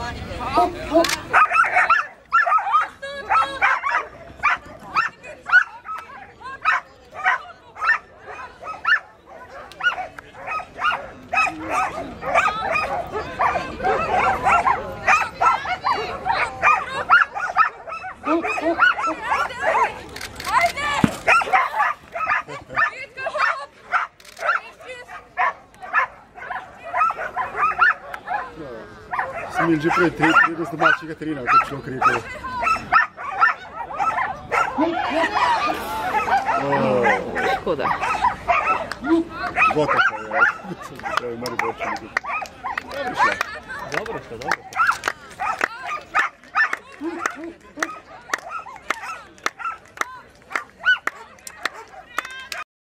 Sem imel že prej 3 z domačega terena, kot človek rekel. Škoda. Gotova je. Pravi, Maribor še nekaj. Dobro šla. Dobro šla, dobro.